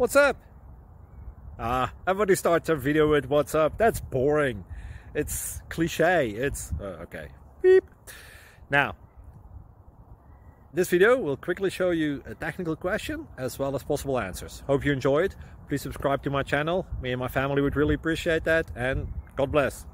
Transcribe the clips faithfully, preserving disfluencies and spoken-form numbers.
What's up? Ah, everybody starts a video with what's up. That's boring. It's cliche. It's uh, okay. Beep. Now, this video will quickly show you a technical question as well as possible answers. Hope you enjoyed. Please subscribe to my channel. Me and my family would really appreciate that, and God bless.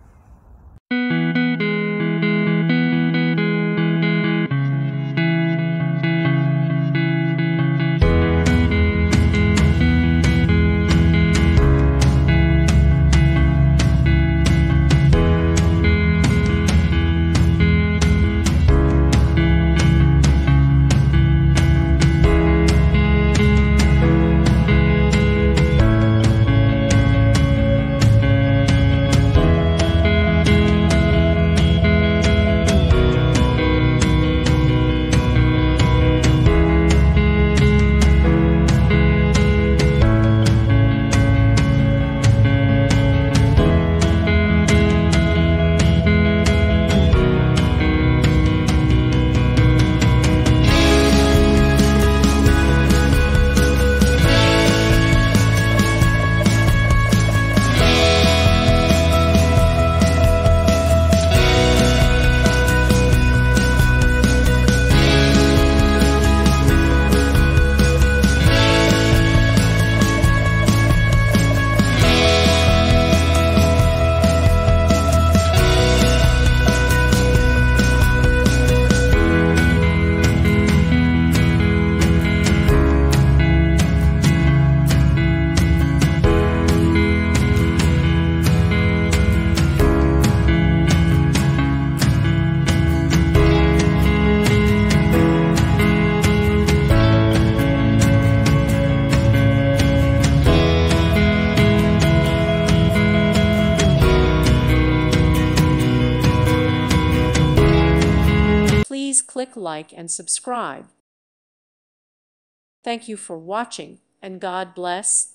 Please click like and subscribe. Thank you for watching, and God bless.